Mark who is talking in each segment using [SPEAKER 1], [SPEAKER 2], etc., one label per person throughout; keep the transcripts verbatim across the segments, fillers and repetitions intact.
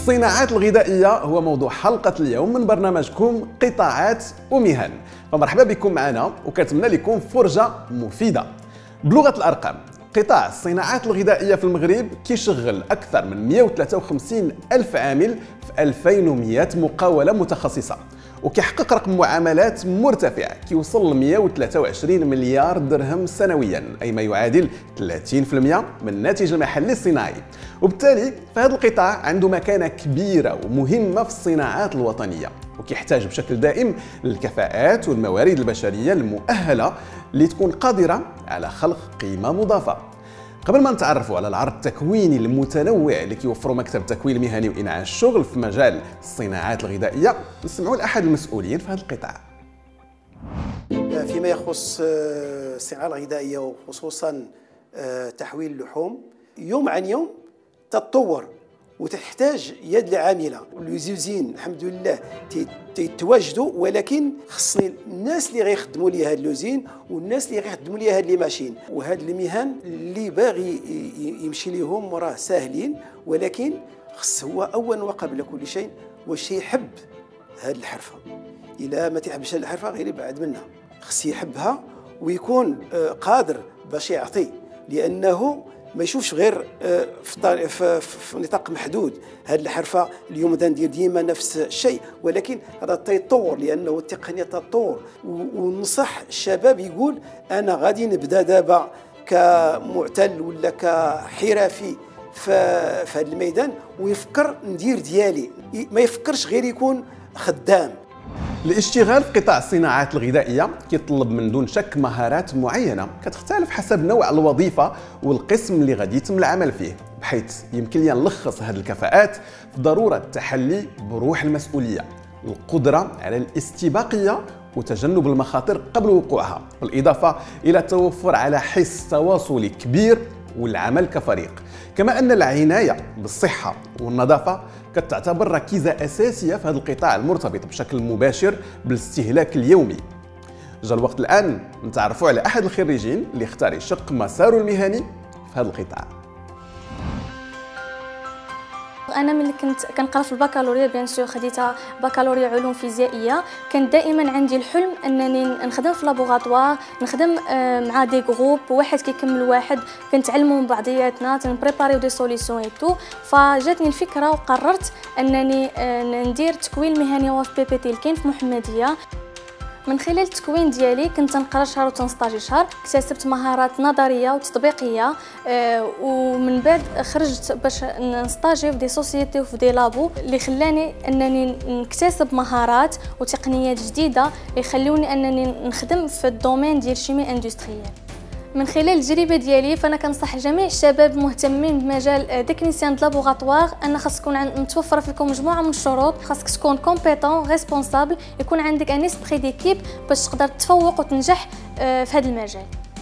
[SPEAKER 1] الصناعات الغذائية هو موضوع حلقة اليوم من برنامجكم قطاعات ومهن. فمرحبا بكم معنا وكنتمنى لكم فرجة مفيدة. بلغة الأرقام، قطاع الصناعات الغذائية في المغرب كيشغل أكثر من مئة وثلاثة وخمسين ألف عامل في ألفين ومئة مقاولة متخصصة، وكيحقق رقم معاملات مرتفع كيوصل ل مئة وثلاثة وعشرين مليار درهم سنويا، أي ما يعادل ثلاثين بالمئة من الناتج المحلي الصناعي. وبالتالي فهذا القطاع عنده مكانة كبيرة ومهمة في الصناعات الوطنية، وكيحتاج بشكل دائم للكفاءات والموارد البشرية المؤهلة اللي تكون قادرة على خلق قيمة مضافة. قبل ما نتعرفوا على العرض التكويني المتنوع اللي كيوفره مكتب التكوين المهني وإنعاش الشغل في مجال الصناعات الغذائية، نسمعوا لأحد المسؤولين في هذا القطاع.
[SPEAKER 2] فيما يخص الصناعة الغذائية وخصوصا تحويل اللحوم، يوم عن يوم تتطور وتحتاج يد العامله. اللوزين الحمد لله تيتواجدوا، ولكن خصني الناس اللي غيخدموا لي هاد اللوزين والناس اللي غيخدموا لي هاد لي ماشين وهاد المهن اللي باغي يمشي ليهم راه ساهلين، ولكن خص هو اولا وقبل كل شيء واش يحب هاد الحرفه. الا ما تيحبش هاد الحرفه غير يبعد منها، خص يحبها ويكون قادر باش يعطي، لانه ما يشوفش غير في, في, في نطاق محدود. هذه الحرفه اليوم ندير ديما نفس الشيء، ولكن هذا تيطور لانه التقنيه تطور. وننصح الشباب يقول انا غادي نبدا دابا كمعتل ولا كحرفي في هذا الميدان، ويفكر ندير ديالي، ما يفكرش غير يكون خدام.
[SPEAKER 1] الاشتغال في قطاع الصناعات الغذائية كيطلب من دون شك مهارات معينة كتختلف حسب نوع الوظيفة والقسم اللي غادي يتم العمل فيه، بحيث يمكن لي نلخص هذه الكفاءات في ضرورة التحلي بروح المسؤولية، القدرة على الاستباقية وتجنب المخاطر قبل وقوعها، بالإضافة إلى التوفر على حس تواصلي كبير والعمل كفريق. كما أن العناية بالصحة والنظافة كتعتبر ركيزة أساسية في هذا القطاع المرتبط بشكل مباشر بالاستهلاك اليومي. جاء الوقت الآن نتعرفوا على أحد الخريجين اللي اختار يشق مساره المهني في هذا القطاع.
[SPEAKER 3] انا ملي كنت كنقرا في البكالوريا بيان سور خديتها بكالوريا علوم فيزيائيه، كان دائما عندي الحلم انني نخدم في لابوغاتوار، نخدم مع دي جروب، واحد كيكمل واحد، كنتعلموا من بعضياتنا، تنبريباريو دي سوليسيون اي تو. فجاتني الفكره وقررت انني ندير تكوين مهني وفي بي بي تي الكاين في محمديه. من خلال التكوين ديالي كنت نقرا شهر وتنسطاجي شهر، اكتسبت مهارات نظريه وتطبيقيه، أه ومن بعد خرجت باش نستاجي في دي سوسيتي وفي دي لابو، اللي خلاني انني نكتسب مهارات وتقنيات جديده اللي يخلوني انني نخدم في الدومين ديال الشيمي اندستريال. من خلال التجربه ديالي فانا كنصح جميع الشباب المهتمين بمجال تكنيسيان د لابوغاتوار ان خاص تكون متوفره فيكم مجموعه من الشروط. خاصك تكون كومبيتون ريسبونسابل، يكون عندك ان اسبري ديكيب باش تقدر تفوق وتنجح في هذا المجال.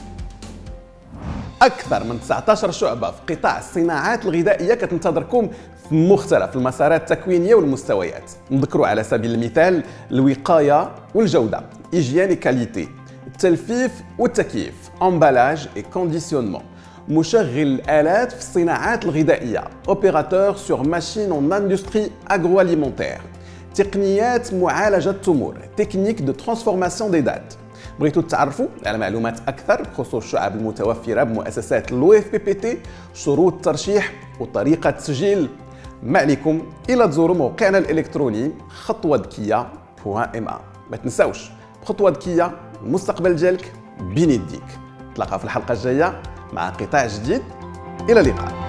[SPEAKER 1] اكثر من تسعطاش شعبه في قطاع الصناعات الغذائيه كتنتظركم في مختلف المسارات التكوينيه والمستويات. نذكروا على سبيل المثال الوقايه والجوده، ايجيان كاليتي، التلفيف والتكييف، امبالاج اي كونديسيونمون، مشغل الآلات في الصناعات الغذائية، اوبيراتور سور ماشين اون اندستري اغرو اليمونتير، تقنيات معالجة التمور، تكنيك دو ترانسفورماسيون دي دات. بغيتوا تعرفوا على معلومات أكثر بخصوص الشعب المتوفرة بمؤسسات الو اف بي بي تي، شروط الترشيح وطريقة التسجيل، ما عليكم إلا تزوروا موقعنا الإلكتروني خطوة ذكية بوان ام ا. ما تنساوش بخطوة ذكية المستقبل ديالك بين يديك. نتلاقاو في الحلقة الجاية مع قطاع جديد، إلى اللقاء.